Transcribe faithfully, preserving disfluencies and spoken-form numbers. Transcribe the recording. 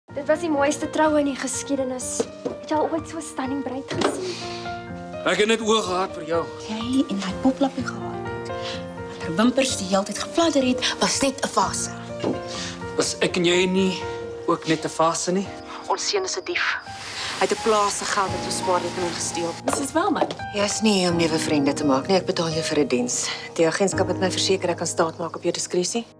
Dit was die mooiste troue in die geskiedenis. Het jy al ooit so 'n stunning bruid gesien? Ek het net oë gehad vir jou. Jy en my poplappie gehad het. Want haar wimpers die hele tyd gefladder het, was net 'n fase. Was ek en jy nie ook net 'n fase nie? Ons seun is 'n dief. Hy het 'n plaas se geld uit ons spaarrekening gesteel. Missus Welman. Jy's nie hier om nuwe vriende te maak nie. Ek betaal jou vir 'n diens. Die agentskap het my verseker ek kan staat maak op jou diskresie.